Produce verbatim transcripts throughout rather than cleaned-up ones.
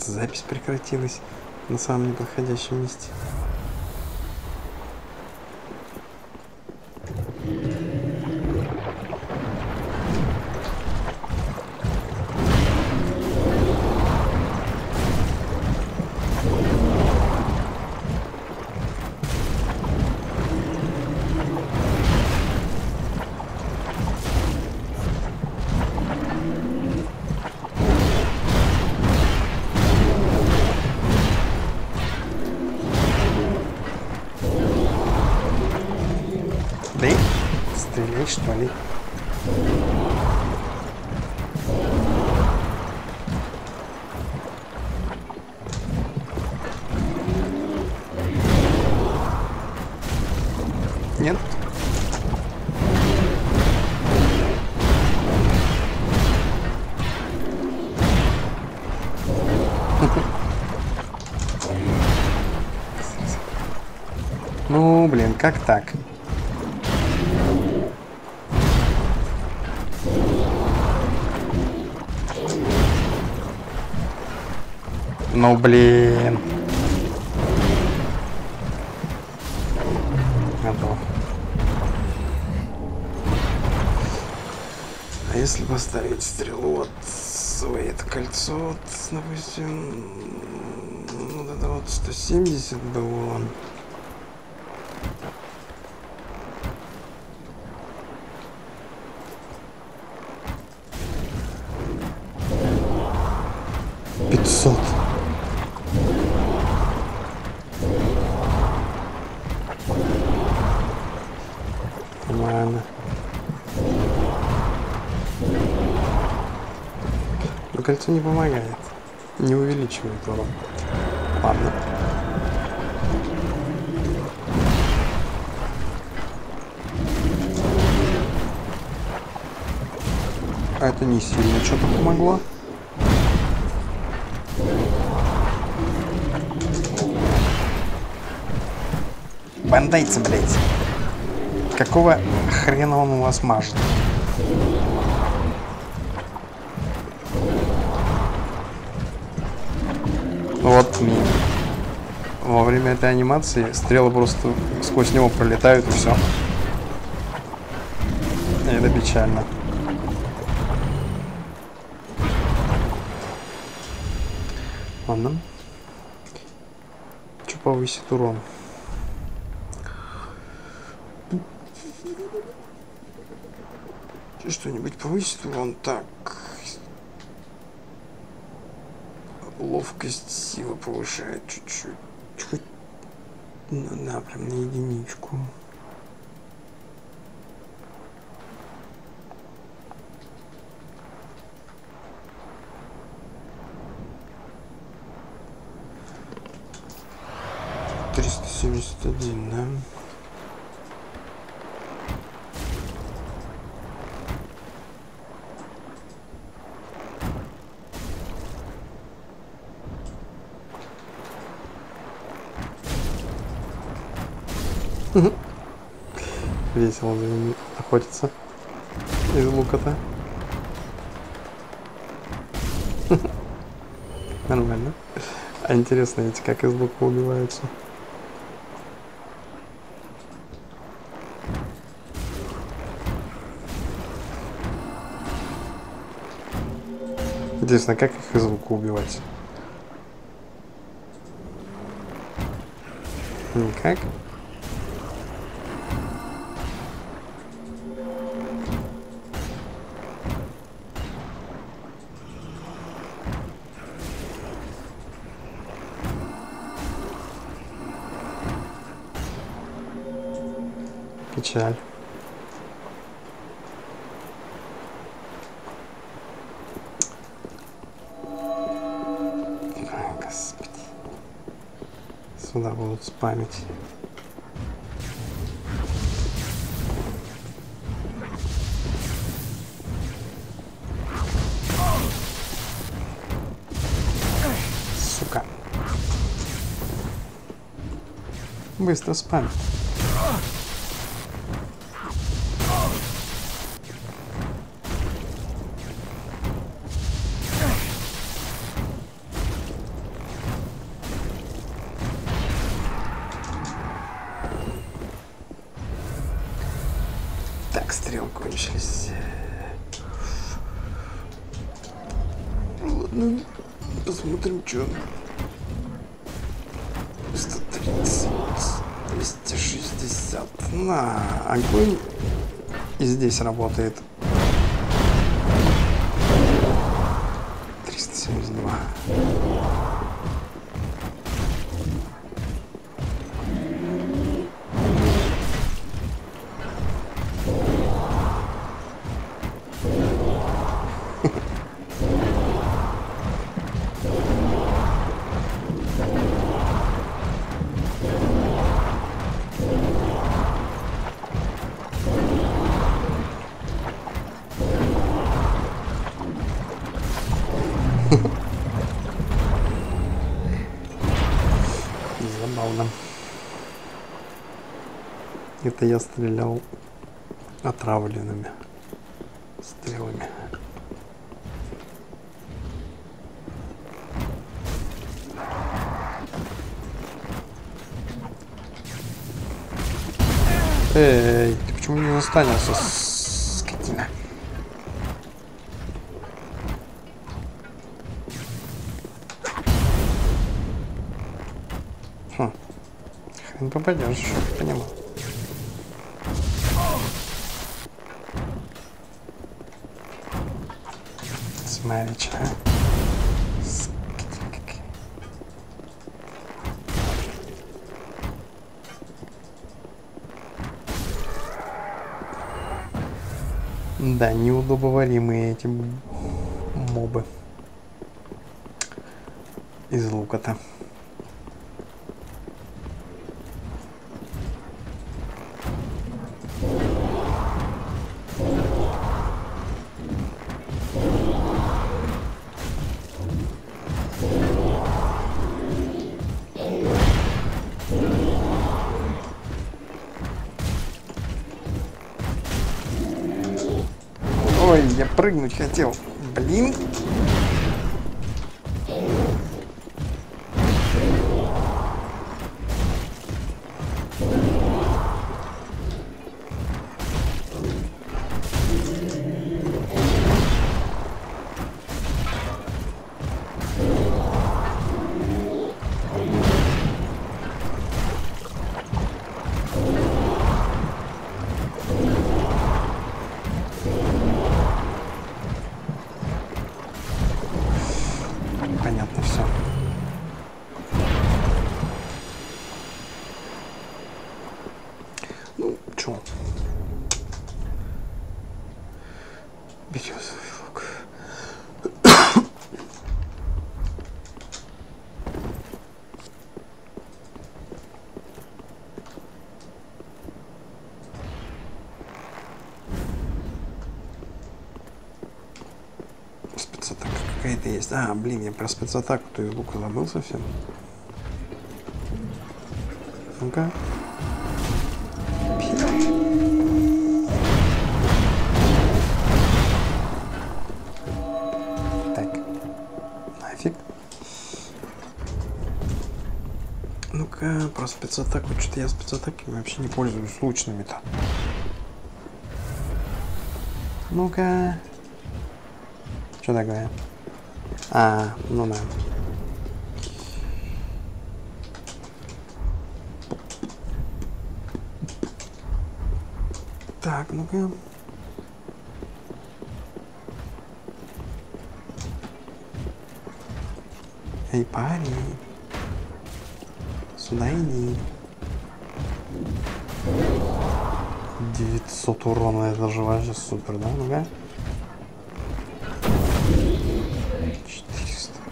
запись прекратилась на самом неподходящем месте. Стреляй, что ли? Нет? Ну, блин, как так? Ну, блин. Готов. А если поставить стрелу вот в это кольцо, вот, допустим, вот это вот сто семьдесят было. пятьсот. Нормально. Но кольцо не помогает. Не увеличивает урон. Ладно. А это не сильно что-то помогло. Бандейцы, блядь. Какого хрена он у вас мажет? Вот мимо. Во время этой анимации стрелы просто сквозь него пролетают и все. И это печально. Ладно. Что повысит урон? Что-нибудь повысит урон? Так. Ловкость, сила повышает чуть-чуть. Чуть. Ну да, прям на единичку. триста семьдесят один, да? Весело за ними охотиться из лука-то. Нормально. А интересно, эти как из лука убиваются? Интересно, как их из лука убивать? Никак. Печаль. Ой, Господи. Сюда будут спамить. Сука. Быстро спамит. Так, стрелы кончились. Ладно, посмотрим, что. сто тридцать, двести шестьдесят. На, огонь и здесь работает. триста семьдесят два. Забавно. Это я стрелял отравленными стрелами. Эй, ты почему не останешься, скотина? Хм. Хрен попадешь, понимаю. Смотрите, а? Да, неудобоваримые эти мобы из лука-то. Ой, я прыгнуть хотел. Блин. Понятно все. Ну, чё? Березовый лук. Спецатака какая-то есть. А, блин, я про спецатаку-то из лука забыл совсем. Ну-ка. Так. Нафиг. Ну-ка, про спецатаку. Что-то я спецатаками вообще не пользуюсь лучными-то. Ну-ка. Что такое? А, ну да. Так, ну-ка. Эй, парень. Сюда иди. девятьсот урона, это же вообще супер, да? Ну-ка. четыреста.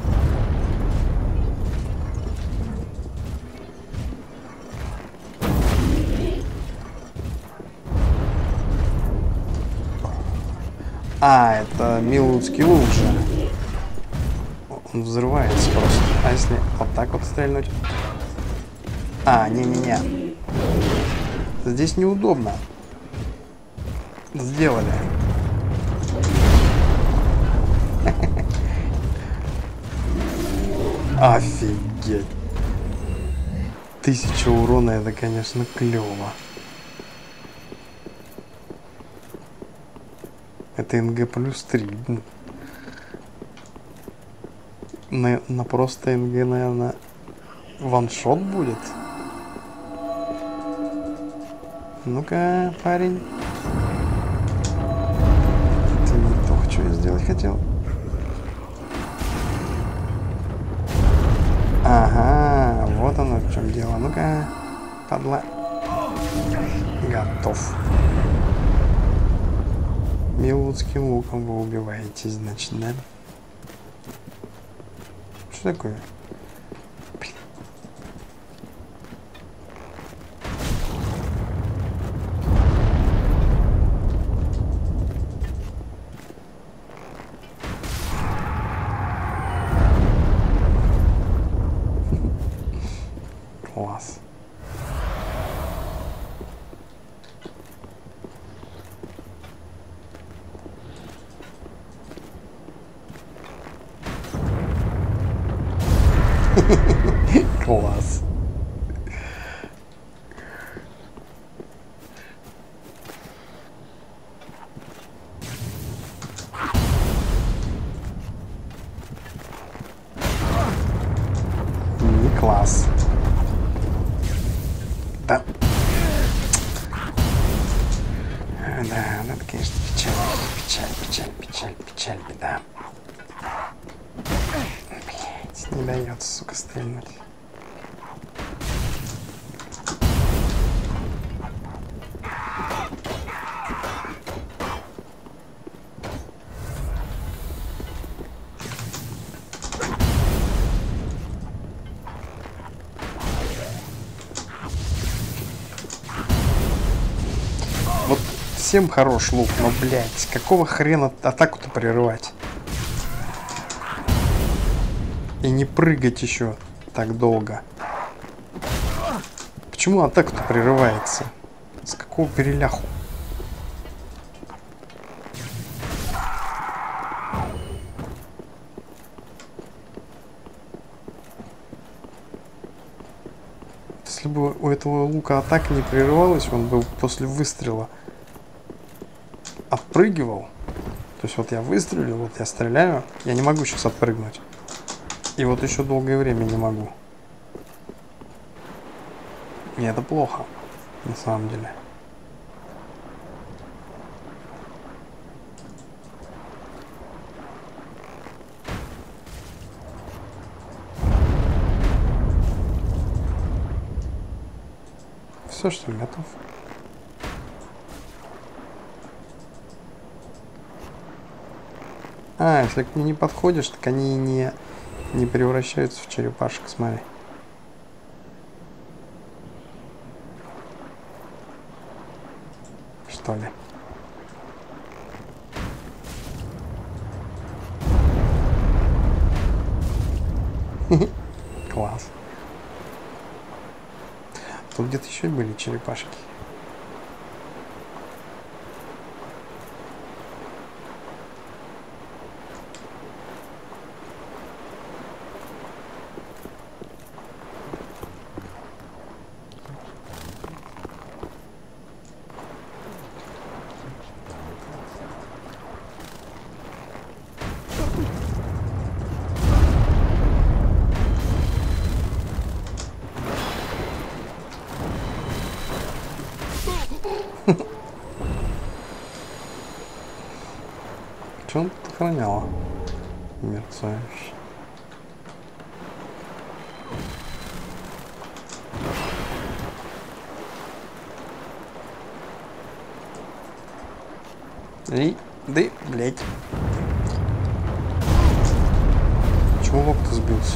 А, это милутский лук же. Он взрывается просто. А если вот так вот стрельнуть? А, не-не-не. Здесь неудобно. Сделали. Офигеть. Тысяча урона, это, конечно, клево. Это НГ плюс три. На, на просто НГ, наверное, ваншот будет. Ну-ка, парень. Ты не то, что я сделать хотел. Ага, вот оно в чем дело. Ну-ка, падла. Готов. Милвудским луком вы убиваетесь, значит, да? Что такое? Блин. Класс. Класс. Не класс. Да. Да, ну это, конечно, печаль, печаль, печаль, печаль, печаль, беда. Блять, не дается, сука, стрельнуть. Вот всем хорош лук, но, блядь, какого хрена атаку-то прерывать? И не прыгать еще так долго. Почему атака-то прерывается? С какого переляху? Если бы у этого лука атака не прерывалась, он бы после выстрела отпрыгивал. То есть вот я выстрелил, вот я стреляю, я не могу сейчас отпрыгнуть. И вот еще долгое время не могу. И это плохо, на самом деле. Все, что ли, готов? А, если к ним не подходишь, так они не, не превращаются в черепашек, смотри. Что ли? Класс. Тут где-то еще были черепашки. Что он тут охраняла? Мерцающий. Эй, да, блядь. Почему лоб-то сбился?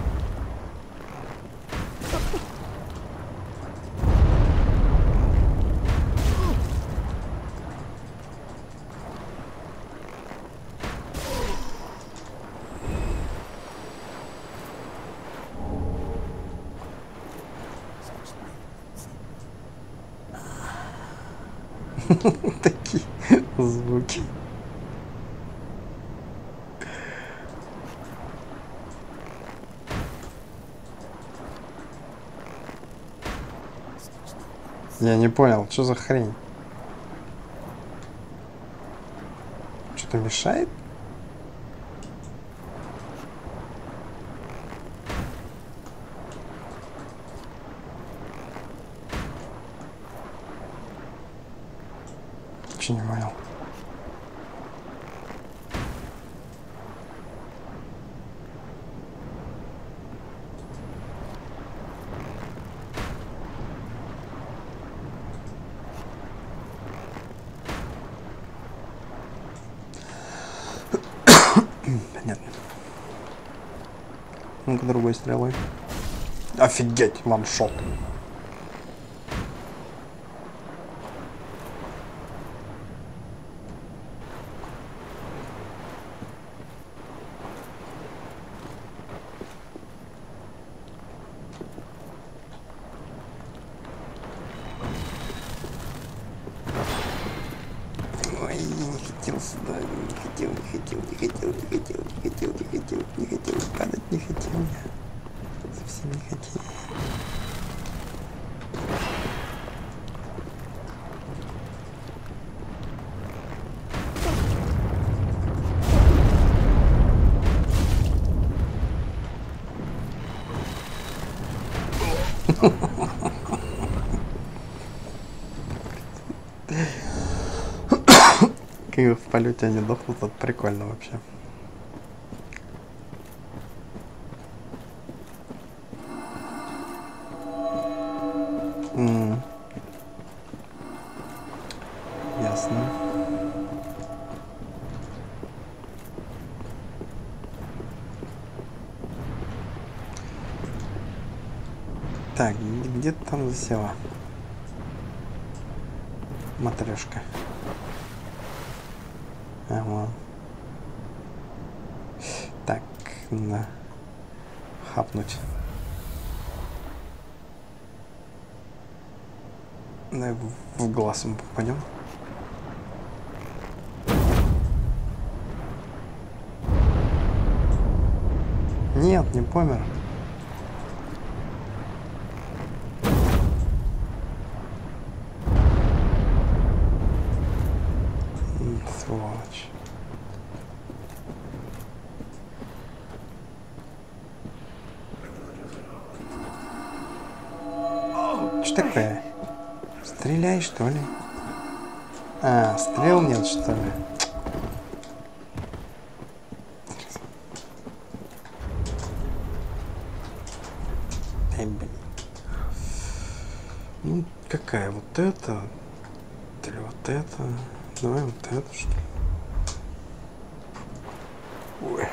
Такие звуки. Я не понял, что за хрень? что мешает? Ничего не понял. Понятно. Ну-ка, другой стрелой. Офигеть, ваншот. Ой, не хотел сюда, не хотел, не хотел, не хотел, не хотел, не хотел, не хотел, не хотел, падать не хотел я. Совсем не хотел. Как в полете они дохнут, это прикольно вообще. М-м. Ясно. Так, где ты там засела? Матрешка. Ага. Так, надо хапнуть. Давай в, в глаз ему попадем. Нет, не помер. Сволочь. Что такое? Стреляй, что ли? А, стрел нет, что ли? Эй, блин. Ну, какая? Вот это? Или вот это? Давай вот это, что ли? Ой.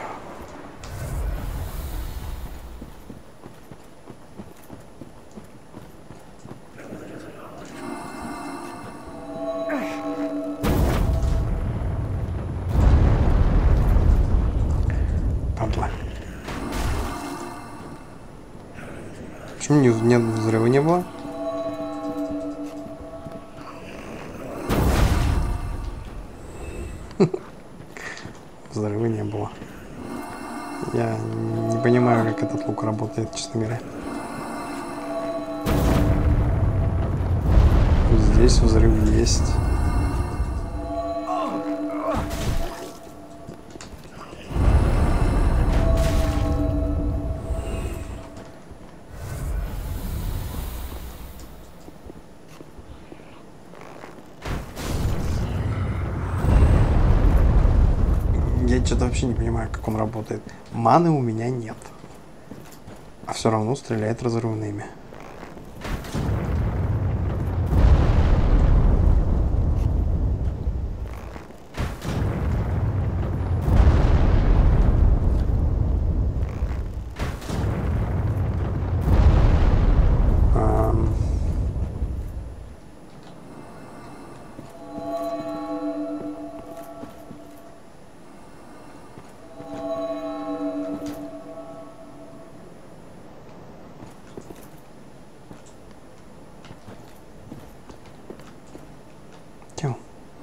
Падла. Почему не, нет взрыва не было? Взрыва не было. Я не понимаю, как этот лук работает, честно говоря. Здесь взрыв есть. Я что-то вообще не понимаю, как он работает. Маны у меня нет. А все равно стреляет разрывными. Тем.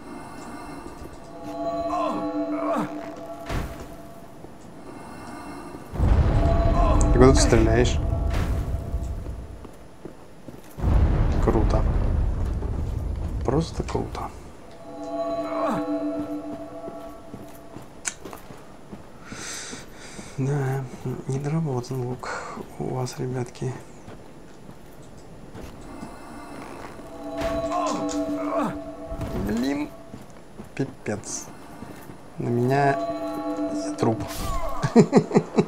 Ты куда ты стреляешь? Круто. Просто круто. Да, недоработан лук у вас, ребятки. Блин, пипец. На меня я труп.